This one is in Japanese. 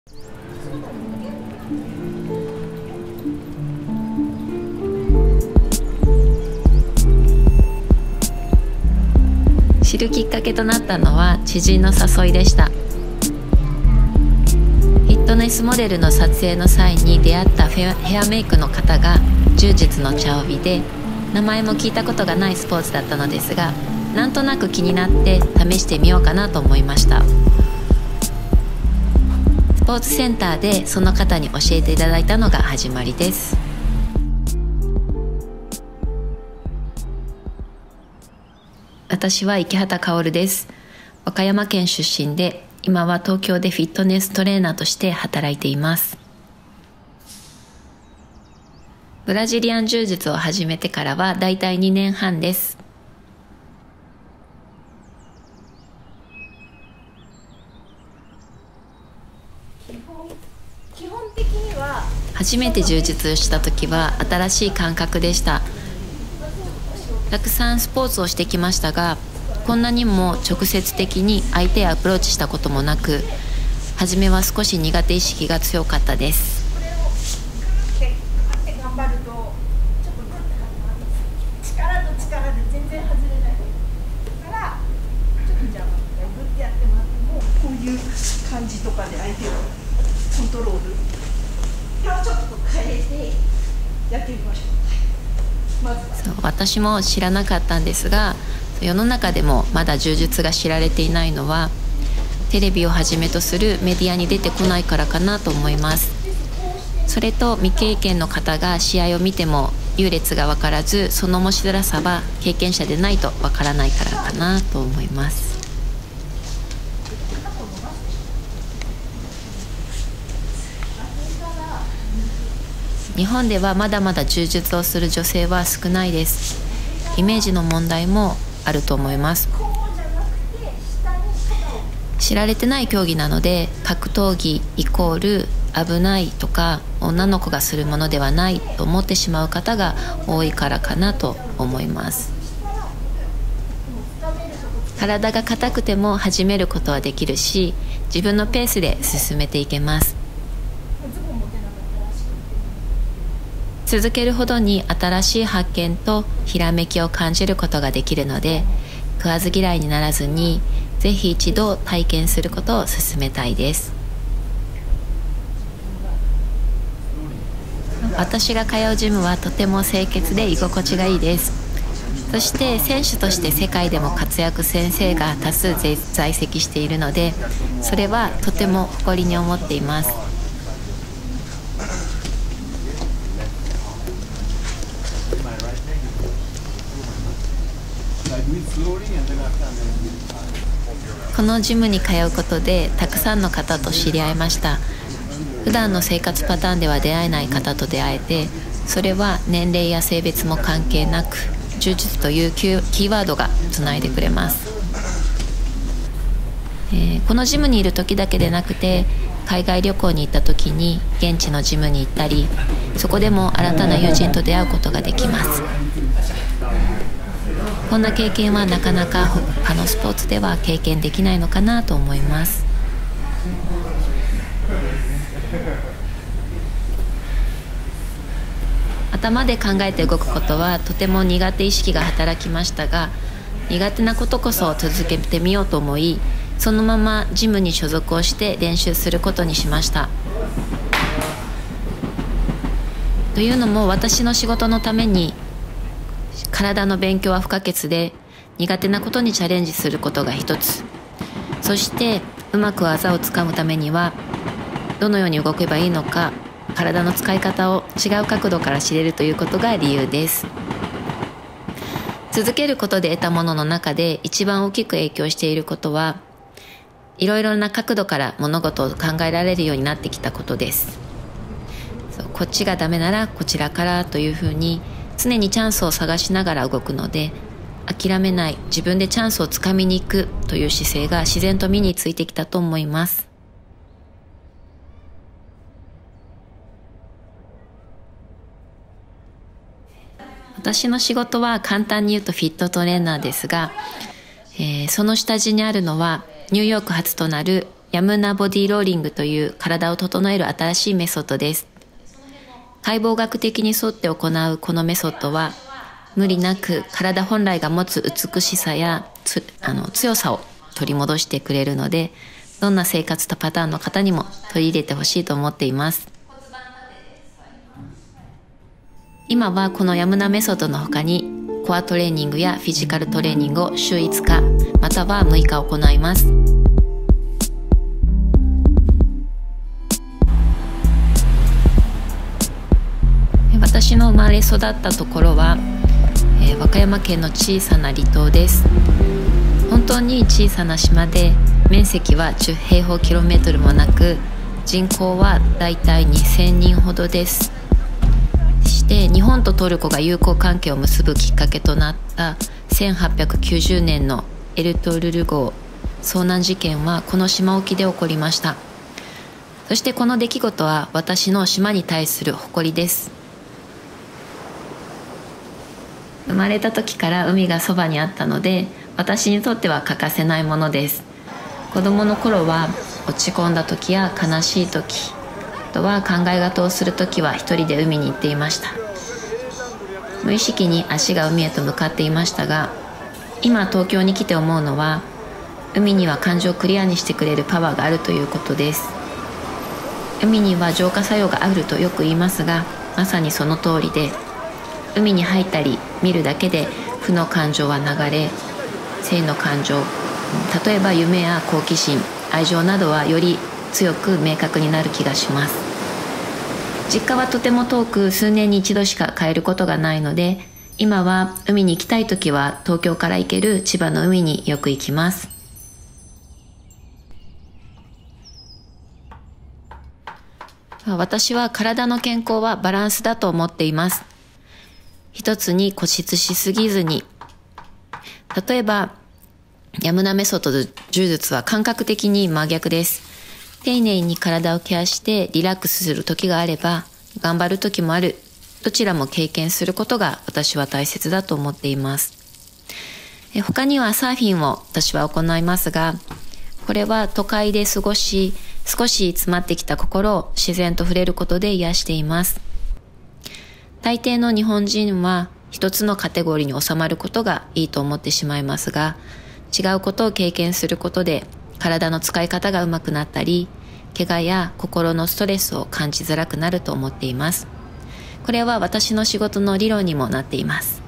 知るきっかけとなったのは知人の誘いでした。フィットネスモデルの撮影の際に出会ったヘアメイクの方が柔術の茶帯で、名前も聞いたことがないスポーツだったのですが、なんとなく気になって試してみようかなと思いました。スポーツセンターでその方に教えていただいたのが始まりです。私は池畑薫です。和歌山県出身で、今は東京でフィットネストレーナーとして働いています。ブラジリアン柔術を始めてからはだいたい2年半です。 基本的には初めて柔術をした時は新しい感覚でした。たくさんスポーツをしてきましたが、こんなにも直接的に相手へアプローチしたこともなく、初めは少し苦手意識が強かったです。 これを頑張るとちょっとグッて力と力で全然外れないからちょっとじゃあグッてやってもらっても、こういう感じとかで相手をコントロール、手をちょっと変えてやってみましょう。 そう、私も知らなかったんですが、世の中でもまだ柔術が知られていないのは、テレビをはじめとするメディアに出てこないからかなと思います。それと未経験の方が試合を見ても優劣が分からず、その面白さは経験者でないと分からないからかなと思います。日本ではまだまだ柔術をする女性は少ないです。イメージの問題もあると思います。知られてない競技なので、格闘技イコール危ないとか女の子がするものではないと思ってしまう方が多いからかなと思います。体が硬くても始めることはできるし、自分のペースで進めていけます。続けるほどに新しい発見とひらめきを感じることができるので、食わず嫌いにならずにぜひ一度体験することを勧めたいです。私が通うジムはとても清潔で居心地がいいです。そして選手として世界でも活躍先生が多数在籍しているので、それはとても誇りに思っています。このジムに通うことでたくさんの方と知り合いました。普段の生活パターンでは出会えない方と出会えて、それは年齢や性別も関係なく、柔術というキーワードがつないでくれます。このジムにいる時だけでなくて、海外旅行に行った時に現地のジムに行ったり、そこでも新たな友人と出会うことができます。こんな経験はなかなか他のスポーツでは経験できないのかなと思います。頭で考えて動くことはとても苦手意識が働きましたが、苦手なことこそ続けてみようと思い、そのままジムに所属をして練習することにしました。というのも、私の仕事のために体の勉強は不可欠で、苦手なことにチャレンジすることが一つ、そしてうまく技をつかむためにはどのように動けばいいのか、体の使い方を違う角度から知れるということが理由です。続けることで得たものの中で一番大きく影響していることは、いろいろな角度から物事を考えられるようになってきたことです。こっちがダメならこちらからというふうに、常にチャンスを探しながら動くので、諦めない、自分でチャンスをつかみに行くという姿勢が自然と身についてきたと思います。私の仕事は簡単に言うとフィットトレーナーですが、その下地にあるのはニューヨーク発となるヤムナボディローリングという体を整える新しいメソッドです。解剖学的に沿って行うこのメソッドは、無理なく体本来が持つ美しさや強さを取り戻してくれるので、どんな生活とパターンの方にも取り入れてほしいと思っています。今はこのヤムナメソッドの他にコアトレーニングやフィジカルトレーニングを週5日または6日行います。私の生まれ育ったところは、和歌山県の小さな離島です。本当に小さな島で、面積は10平方キロメートルもなく、人口はだいたい2000人ほどです。そして日本とトルコが友好関係を結ぶきっかけとなった1890年のエルトルル号遭難事件はこの島沖で起こりました。そしてこの出来事は私の島に対する誇りです。生まれた時から海がそばにあったので、私にとっては欠かせないものです。子供の頃は落ち込んだ時や悲しい時、あとは考え事をする時は一人で海に行っていました。無意識に足が海へと向かっていましたが、今東京に来て思うのは、海には感情をクリアにしてくれるパワーがあるということです。海には浄化作用があるとよく言いますが、まさにその通りで、海に入ったり見るだけで負の感情は流れ、正の感情、例えば夢や好奇心、愛情などはより強く明確になる気がします。実家はとても遠く、数年に一度しか帰ることがないので、今は海に行きたいときは東京から行ける千葉の海によく行きます。私は体の健康はバランスだと思っています。一つに固執しすぎずに、例えばヤムナメソッドの柔術は感覚的に真逆です。丁寧に体をケアしてリラックスする時があれば、頑張る時もある。どちらも経験することが私は大切だと思っています。他にはサーフィンを私は行いますが、これは都会で過ごし、少し詰まってきた心を自然と触れることで癒しています。大抵の日本人は一つのカテゴリーに収まることがいいと思ってしまいますが、違うことを経験することで体の使い方が上手くなったり、怪我や心のストレスを感じづらくなると思っています。これは私の仕事の理論にもなっています。